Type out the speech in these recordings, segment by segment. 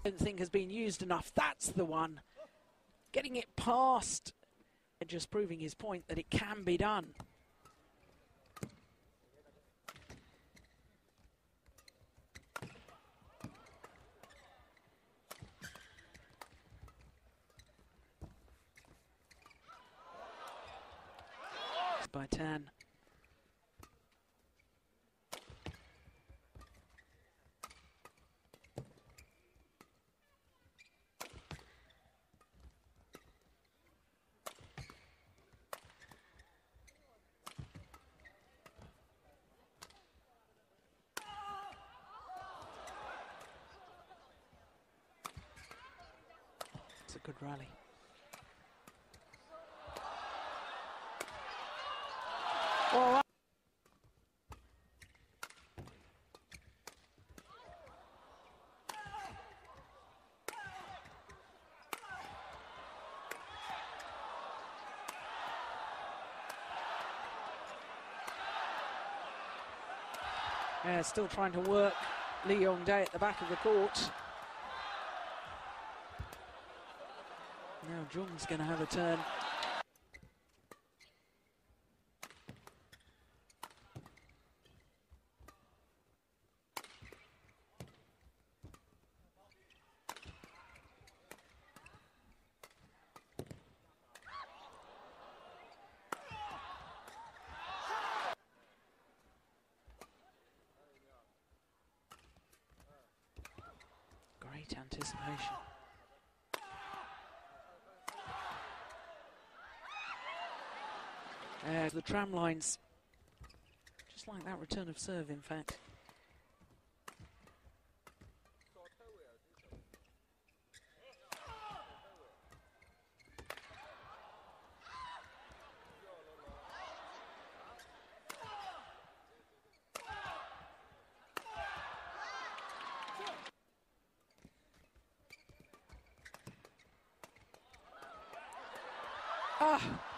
don't think has been used enough. That's the one. Getting it past, just proving his point that it can be done. By 10. It's a good rally. Well, yeah, still trying to work Lee Yong-dae at the back of the court. Now Jung's going to have a turn. Great anticipation. The tram lines, just like that return of serve, in fact. Ah!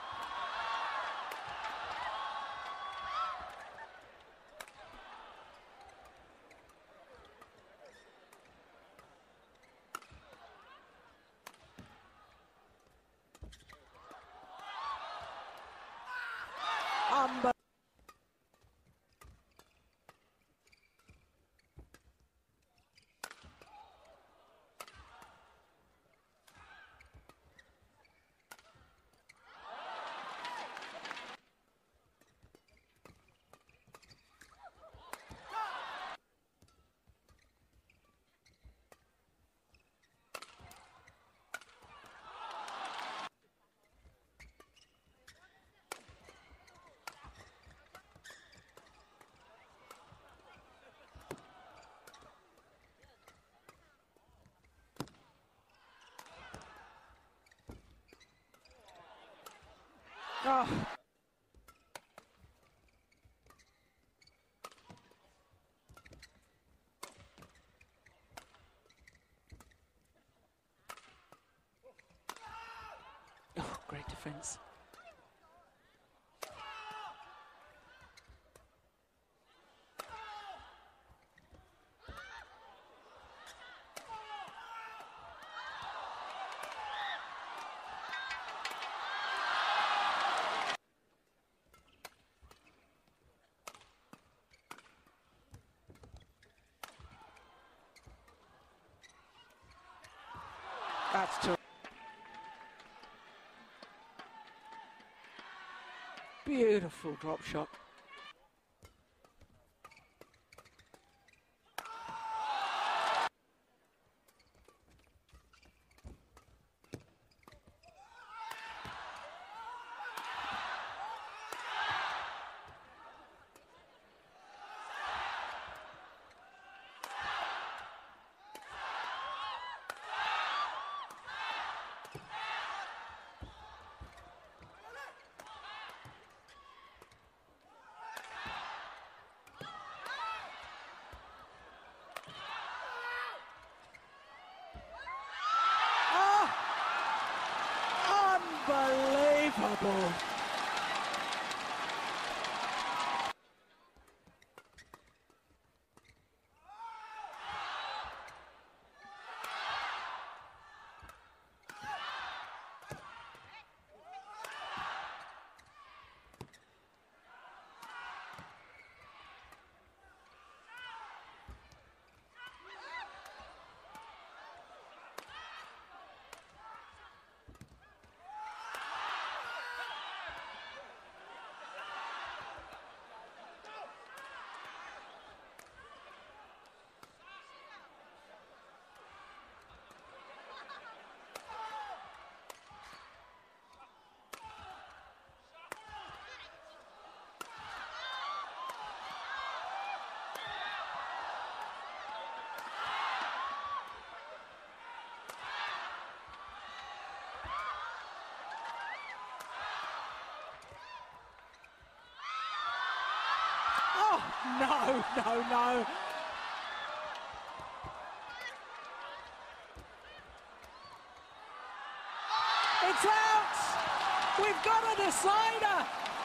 Oh. Oh, great defense. That's terrific. Beautiful drop shot. Unbelievable. No, no, no. It's out! We've got a decider!